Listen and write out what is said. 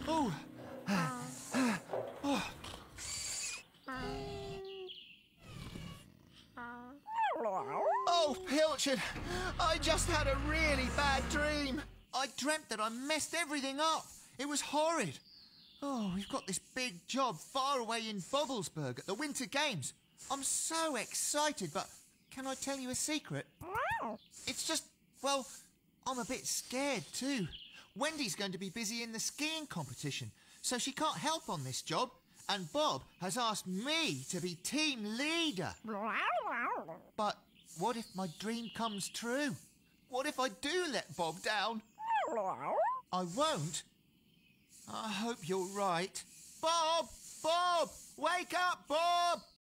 Oh. Oh, Pilchard, I just had a really bad dream. I dreamt that I messed everything up. It was horrid. Oh, we've got this big job far away in Bobblesberg at the Winter Games. I'm so excited, but can I tell you a secret? It's just, well, I'm a bit scared too. Wendy's going to be busy in the skiing competition, so she can't help on this job. And Bob has asked me to be team leader. But what if my dream comes true? What if I do let Bob down? I won't. I hope you're right. Bob! Bob! Wake up, Bob!